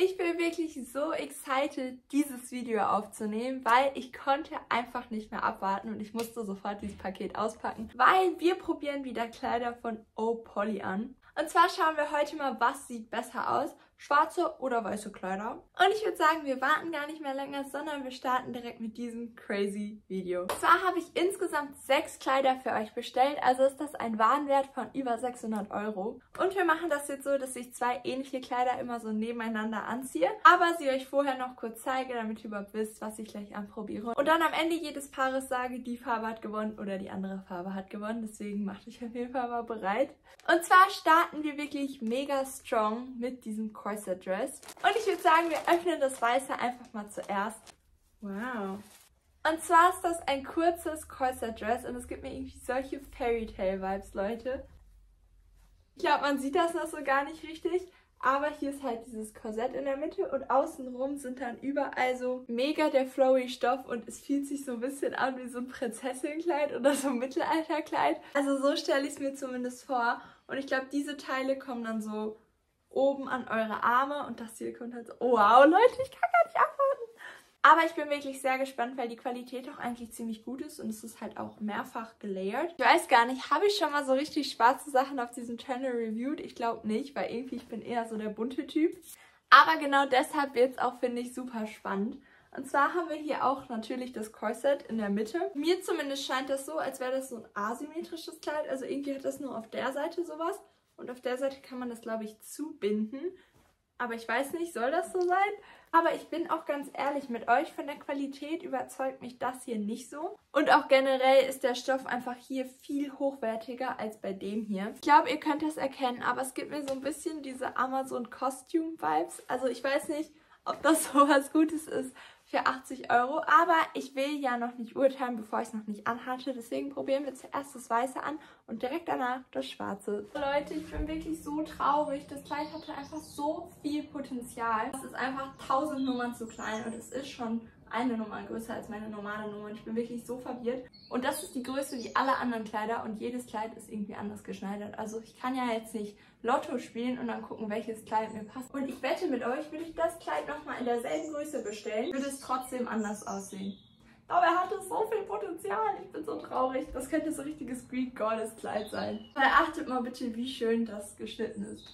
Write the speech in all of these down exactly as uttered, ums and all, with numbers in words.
Ich bin wirklich so excited, dieses Video aufzunehmen, weil ich konnte einfach nicht mehr abwarten und ich musste sofort dieses Paket auspacken, weil wir probieren wieder Kleider von Opoly an. Und zwar schauen wir heute mal, was sieht besser aus, schwarze oder weiße Kleider. Und ich würde sagen, wir warten gar nicht mehr länger, sondern wir starten direkt mit diesem crazy Video. Und zwar habe ich insgesamt sechs Kleider für euch bestellt, also ist das ein Warenwert von über sechshundert Euro. Und wir machen das jetzt so, dass ich zwei ähnliche Kleider immer so nebeneinander anziehe, aber sie euch vorher noch kurz zeige, damit ihr überhaupt wisst, was ich gleich anprobiere. Und dann am Ende jedes Paares sage, die Farbe hat gewonnen oder die andere Farbe hat gewonnen. Deswegen macht euch auf jeden Fall mal bereit. Und zwar starten wir wirklich mega strong mit diesem Corset Dress. Und ich würde sagen, wir öffnen das Weiße einfach mal zuerst. Wow. Und zwar ist das ein kurzes Corset Dress und es gibt mir irgendwie solche Fairy Tale Vibes, Leute. Ich glaube, man sieht das noch so gar nicht richtig. Aber hier ist halt dieses Korsett in der Mitte und außenrum sind dann überall so mega der flowy Stoff und es fühlt sich so ein bisschen an wie so ein Prinzessinnenkleid oder so ein Mittelalterkleid. Also so stelle ich es mir zumindest vor. Und ich glaube, diese Teile kommen dann so oben an eure Arme und das hier kommt halt so... Oh, wow, Leute, ich kann gar nicht abwarten. Aber ich bin wirklich sehr gespannt, weil die Qualität auch eigentlich ziemlich gut ist und es ist halt auch mehrfach gelayert. Ich weiß gar nicht, habe ich schon mal so richtig schwarze Sachen auf diesem Channel reviewed? Ich glaube nicht, weil irgendwie ich bin eher so der bunte Typ. Aber genau deshalb wird es auch, finde ich, super spannend. Und zwar haben wir hier auch natürlich das Corset in der Mitte. Mir zumindest scheint das so, als wäre das so ein asymmetrisches Kleid. Also irgendwie hat das nur auf der Seite sowas. Und auf der Seite kann man das, glaube ich, zubinden. Aber ich weiß nicht, soll das so sein? Aber ich bin auch ganz ehrlich mit euch, von der Qualität überzeugt mich das hier nicht so. Und auch generell ist der Stoff einfach hier viel hochwertiger als bei dem hier. Ich glaube, ihr könnt das erkennen, aber es gibt mir so ein bisschen diese Amazon-Costume-Vibes. Also ich weiß nicht, ob das so was Gutes ist für achtzig Euro. Aber ich will ja noch nicht urteilen, bevor ich es noch nicht anhatte. Deswegen probieren wir zuerst das Weiße an und direkt danach das Schwarze. Leute, ich bin wirklich so traurig. Das Kleid hatte einfach so viel Potenzial. Es ist einfach tausend Nummern zu klein und es ist schon eine Nummer größer als meine normale Nummer. Und ich bin wirklich so verwirrt. Und das ist die Größe wie alle anderen Kleider und jedes Kleid ist irgendwie anders geschneidert. Also ich kann ja jetzt nicht Lotto spielen und dann gucken, welches Kleid mir passt. Und ich wette mit euch, würde ich das Kleid nochmal in derselben Größe bestellen, würde es trotzdem anders aussehen. Aber er hatte so viel Potenzial. Ich bin so traurig. Das könnte so ein richtiges Greek Goddess Kleid sein. Weil achtet mal bitte, wie schön das geschnitten ist.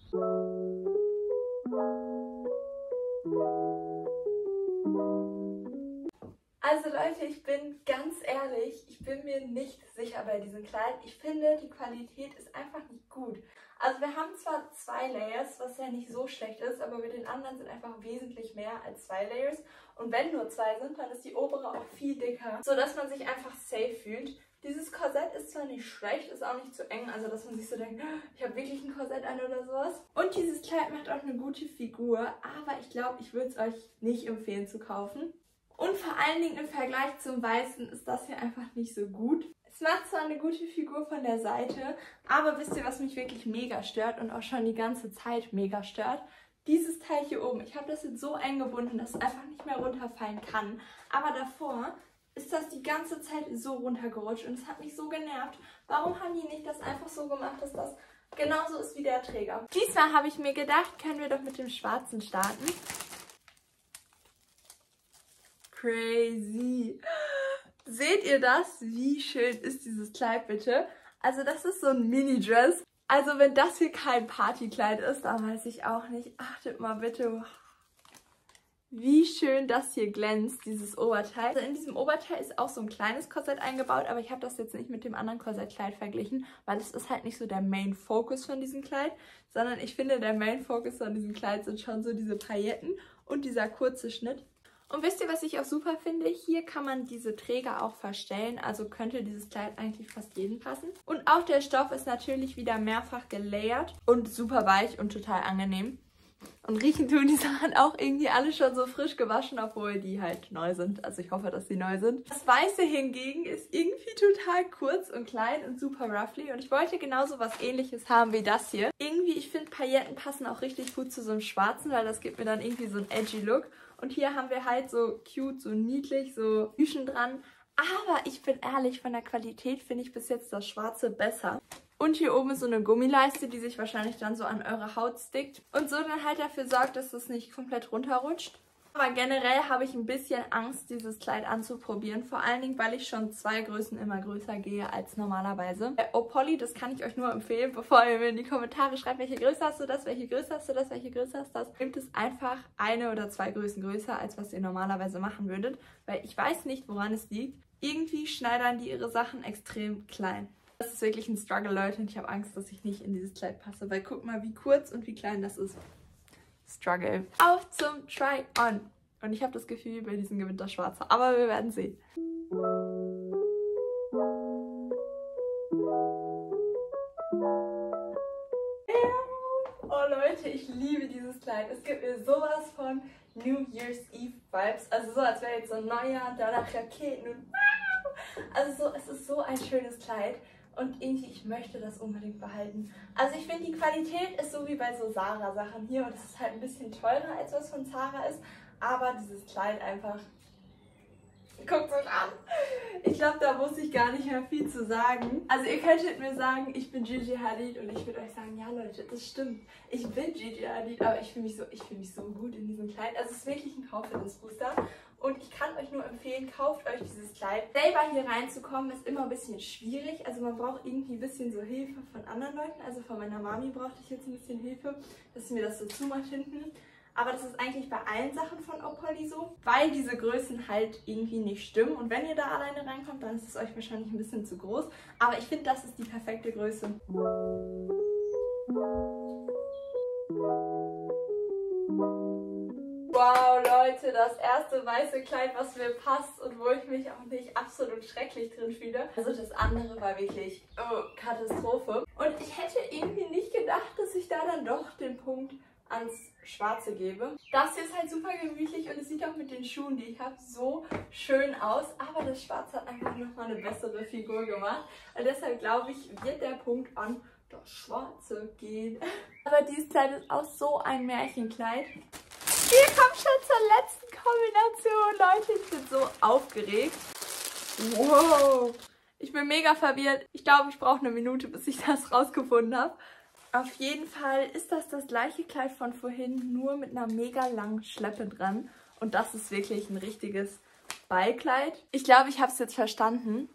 Also Leute, ich bin ganz ehrlich, ich bin mir nicht sicher bei diesem Kleid. Ich finde, die Qualität ist einfach nicht gut. Also wir haben zwar zwei Layers, was ja nicht so schlecht ist, aber mit den anderen sind einfach wesentlich mehr als zwei Layers. Und wenn nur zwei sind, dann ist die obere auch viel dicker, sodass man sich einfach safe fühlt. Dieses Korsett ist zwar nicht schlecht, ist auch nicht zu eng, also dass man sich so denkt, ich habe wirklich ein Korsett an oder sowas. Und dieses Kleid macht auch eine gute Figur, aber ich glaube, ich würde es euch nicht empfehlen zu kaufen. Und vor allen Dingen im Vergleich zum Weißen ist das hier einfach nicht so gut. Es macht zwar eine gute Figur von der Seite, aber wisst ihr, was mich wirklich mega stört und auch schon die ganze Zeit mega stört? Dieses Teil hier oben. Ich habe das jetzt so eng gebunden, dass es einfach nicht mehr runterfallen kann. Aber davor ist das die ganze Zeit so runtergerutscht und es hat mich so genervt. Warum haben die nicht das einfach so gemacht, dass das genauso ist wie der Träger? Diesmal habe ich mir gedacht, können wir doch mit dem Schwarzen starten. Crazy. Seht ihr das? Wie schön ist dieses Kleid bitte? Also das ist so ein Mini-Dress. Also wenn das hier kein Partykleid ist, dann weiß ich auch nicht. Achtet mal bitte, wie schön das hier glänzt, dieses Oberteil. Also in diesem Oberteil ist auch so ein kleines Korsett eingebaut, aber ich habe das jetzt nicht mit dem anderen Korsettkleid verglichen, weil es ist halt nicht so der Main-Focus von diesem Kleid, sondern ich finde, der Main-Focus von diesem Kleid sind schon so diese Pailletten und dieser kurze Schnitt. Und wisst ihr, was ich auch super finde? Hier kann man diese Träger auch verstellen, also könnte dieses Kleid eigentlich fast jedem passen. Und auch der Stoff ist natürlich wieder mehrfach gelayert und super weich und total angenehm. Und riechen tun die Sachen auch irgendwie alle schon so frisch gewaschen, obwohl die halt neu sind. Also ich hoffe, dass die neu sind. Das Weiße hingegen ist irgendwie total kurz und klein und super ruffly. Und ich wollte genauso was Ähnliches haben wie das hier. Irgendwie, ich finde, Pailletten passen auch richtig gut zu so einem Schwarzen, weil das gibt mir dann irgendwie so einen edgy Look. Und hier haben wir halt so cute, so niedlich, so Büschen dran. Aber ich bin ehrlich, von der Qualität finde ich bis jetzt das Schwarze besser. Und hier oben ist so eine Gummileiste, die sich wahrscheinlich dann so an eure Haut stickt. Und so dann halt dafür sorgt, dass das nicht komplett runterrutscht. Aber generell habe ich ein bisschen Angst, dieses Kleid anzuprobieren. Vor allen Dingen, weil ich schon zwei Größen immer größer gehe als normalerweise. Bei Oh Polly, das kann ich euch nur empfehlen, bevor ihr mir in die Kommentare schreibt, welche Größe hast du das, welche Größe hast du das, welche Größe hast du das. Gibt es einfach eine oder zwei Größen größer, als was ihr normalerweise machen würdet. Weil ich weiß nicht, woran es liegt. Irgendwie schneidern die ihre Sachen extrem klein. Das ist wirklich ein Struggle, Leute. Und ich habe Angst, dass ich nicht in dieses Kleid passe. Weil guck mal, wie kurz und wie klein das ist. Struggle. Auf zum Try-On. Und ich habe das Gefühl, bei diesem gewinnt das Schwarze. Aber wir werden sehen. Oh Leute, ich liebe dieses Kleid. Es gibt mir sowas von New Year's Eve Vibes. Also so, als wäre jetzt so ein Neujahr, danach Raketen und also so, es ist so ein schönes Kleid. Und irgendwie, ich möchte das unbedingt behalten. Also ich finde, die Qualität ist so wie bei so Zara-Sachen hier. Und es ist halt ein bisschen teurer, als was von Zara ist. Aber dieses Kleid einfach... Guckt euch an. Ich glaube, da muss ich gar nicht mehr viel zu sagen. Also ihr könntet mir sagen, ich bin Gigi Hadid. Und ich würde euch sagen, ja Leute, das stimmt. Ich bin Gigi Hadid, aber ich fühle mich, so, ich fühl mich so gut in diesem Kleid. Also es ist wirklich ein Confidence-Booster. Und ich kann euch nur empfehlen, kauft euch dieses Kleid. Selber hier reinzukommen ist immer ein bisschen schwierig. Also man braucht irgendwie ein bisschen so Hilfe von anderen Leuten. Also von meiner Mami brauchte ich jetzt ein bisschen Hilfe, dass sie mir das so zumacht hinten. Aber das ist eigentlich bei allen Sachen von Oh Polly so, weil diese Größen halt irgendwie nicht stimmen. Und wenn ihr da alleine reinkommt, dann ist es euch wahrscheinlich ein bisschen zu groß. Aber ich finde, das ist die perfekte Größe. Wow, Leute, das erste weiße Kleid, was mir passt und wo ich mich auch nicht absolut schrecklich drin fühle. Also das andere war wirklich oh, Katastrophe. Und ich hätte irgendwie nicht gedacht, dass ich da dann doch den Punkt ans Schwarze gebe. Das hier ist halt super gemütlich und es sieht auch mit den Schuhen, die ich habe, so schön aus. Aber das Schwarze hat einfach nochmal eine bessere Figur gemacht. Und deshalb glaube ich, wird der Punkt an das Schwarze gehen. Aber dieses Kleid ist auch so ein Märchenkleid. Wir kommen schon zur letzten Kombination, Leute. Ich bin so aufgeregt. Wow. Ich bin mega verwirrt. Ich glaube, ich brauche eine Minute, bis ich das rausgefunden habe. Auf jeden Fall ist das das gleiche Kleid von vorhin, nur mit einer mega langen Schleppe dran. Und das ist wirklich ein richtiges Ballkleid. Ich glaube, ich habe es jetzt verstanden.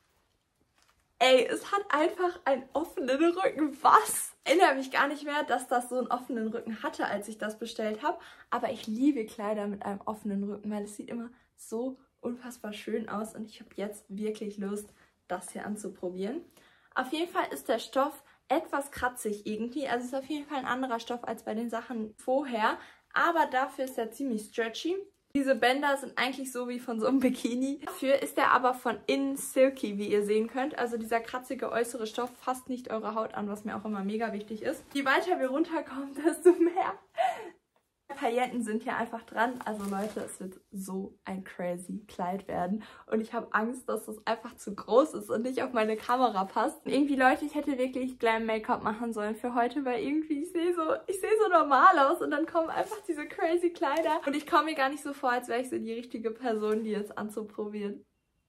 Ey, es hat einfach einen offenen Rücken. Was? Ich erinnere mich gar nicht mehr, dass das so einen offenen Rücken hatte, als ich das bestellt habe. Aber ich liebe Kleider mit einem offenen Rücken, weil es sieht immer so unfassbar schön aus. Und ich habe jetzt wirklich Lust, das hier anzuprobieren. Auf jeden Fall ist der Stoff etwas kratzig irgendwie. Also es ist auf jeden Fall ein anderer Stoff als bei den Sachen vorher. Aber dafür ist er ziemlich stretchy. Diese Bänder sind eigentlich so wie von so einem Bikini. Dafür ist er aber von innen silky, wie ihr sehen könnt. Also dieser kratzige äußere Stoff fasst nicht eure Haut an, was mir auch immer mega wichtig ist. Je weiter wir runterkommen, desto mehr Pailletten sind hier einfach dran. Also Leute, es wird so ein crazy Kleid werden. Und ich habe Angst, dass das einfach zu groß ist und nicht auf meine Kamera passt. Und irgendwie, Leute, ich hätte wirklich Glam-Make-up machen sollen für heute, weil irgendwie ich sehe so, ich sehe so normal aus und dann kommen einfach diese crazy Kleider. Und ich komme mir gar nicht so vor, als wäre ich so die richtige Person, die jetzt anzuprobieren.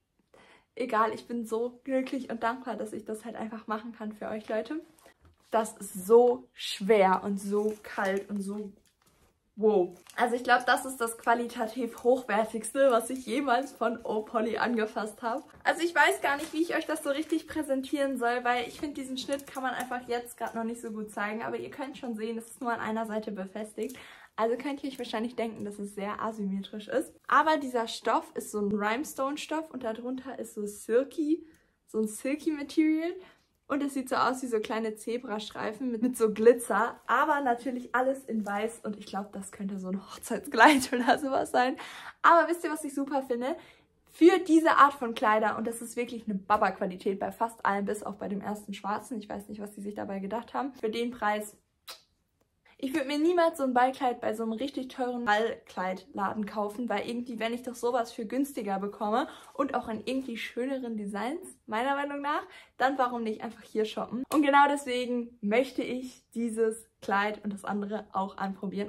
Egal, ich bin so glücklich und dankbar, dass ich das halt einfach machen kann für euch, Leute. Das ist so schwer und so kalt und so... Wow. Also ich glaube, das ist das qualitativ hochwertigste, was ich jemals von Oh Polly angefasst habe. Also ich weiß gar nicht, wie ich euch das so richtig präsentieren soll, weil ich finde, diesen Schnitt kann man einfach jetzt gerade noch nicht so gut zeigen. Aber ihr könnt schon sehen, es ist nur an einer Seite befestigt. Also könnt ihr euch wahrscheinlich denken, dass es sehr asymmetrisch ist. Aber dieser Stoff ist so ein Rhinestone-Stoff und darunter ist so silky, so ein silky Material. Und es sieht so aus wie so kleine Zebrastreifen mit, mit so Glitzer. Aber natürlich alles in weiß. Und ich glaube, das könnte so ein Hochzeitskleid oder sowas sein. Aber wisst ihr, was ich super finde? Für diese Art von Kleider, und das ist wirklich eine Baba-Qualität bei fast allen, bis auch bei dem ersten schwarzen. Ich weiß nicht, was die sich dabei gedacht haben. Für den Preis... Ich würde mir niemals so ein Ballkleid bei so einem richtig teuren Ballkleidladen kaufen, weil irgendwie, wenn ich doch sowas für günstiger bekomme und auch in irgendwie schöneren Designs, meiner Meinung nach, dann warum nicht einfach hier shoppen? Und genau deswegen möchte ich dieses Kleid und das andere auch anprobieren.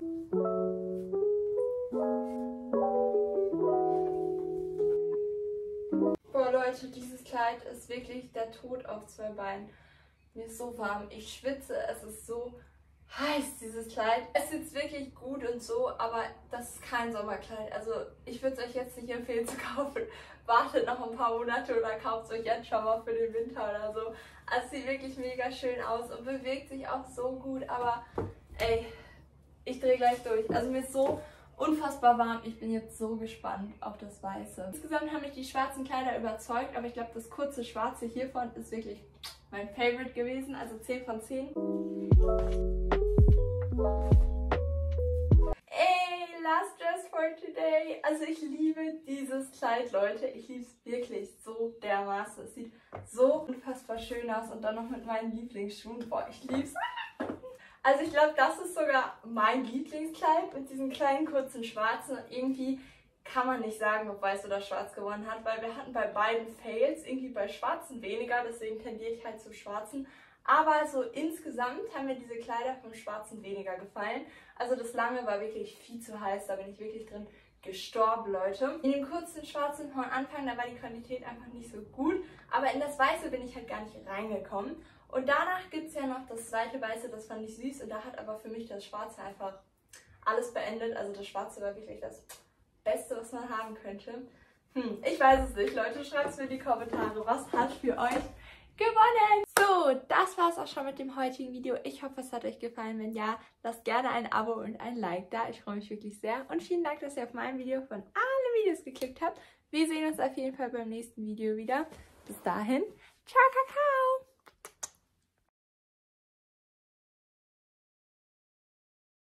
Boah Leute, dieses Kleid ist wirklich der Tod auf zwei Beinen. Mir ist so warm, ich schwitze, es ist so heiß, dieses Kleid. Es sitzt wirklich gut und so, aber das ist kein Sommerkleid. Also ich würde es euch jetzt nicht empfehlen zu kaufen. Wartet noch ein paar Monate oder kauft es euch jetzt schon mal für den Winter oder so. Also es sieht wirklich mega schön aus und bewegt sich auch so gut, aber ey, ich drehe gleich durch. Also mir ist so unfassbar warm. Ich bin jetzt so gespannt auf das Weiße. Insgesamt haben mich die schwarzen Kleider überzeugt, aber ich glaube, das kurze Schwarze hiervon ist wirklich mein Favorite gewesen. Also zehn von zehn. Ey, last dress for today. Also ich liebe dieses Kleid, Leute. Ich liebe es wirklich so dermaßen. Es sieht so unfassbar schön aus und dann noch mit meinen Lieblingsschuhen. Boah, ich liebe es. Also ich glaube, das ist sogar mein Lieblingskleid mit diesen kleinen kurzen schwarzen. Und irgendwie kann man nicht sagen, ob weiß oder schwarz gewonnen hat, weil wir hatten bei beiden Fails, irgendwie bei schwarzen weniger, deswegen tendiere ich halt zu schwarzen. Aber so insgesamt haben mir diese Kleider vom Schwarzen weniger gefallen. Also das Lange war wirklich viel zu heiß, da bin ich wirklich drin gestorben, Leute. In dem kurzen Schwarzen von Anfang, da war die Qualität einfach nicht so gut. Aber in das Weiße bin ich halt gar nicht reingekommen. Und danach gibt es ja noch das zweite Weiße, das fand ich süß. Und da hat aber für mich das Schwarze einfach alles beendet. Also das Schwarze war wirklich das Beste, was man haben könnte. Hm, ich weiß es nicht, Leute. Schreibt es mir in die Kommentare, was hat für euch gewonnen. So, das war es auch schon mit dem heutigen Video. Ich hoffe, es hat euch gefallen. Wenn ja, lasst gerne ein Abo und ein Like da. Ich freue mich wirklich sehr. Und vielen Dank, dass ihr auf mein Video von allen Videos geklickt habt. Wir sehen uns auf jeden Fall beim nächsten Video wieder. Bis dahin, ciao, Kakao!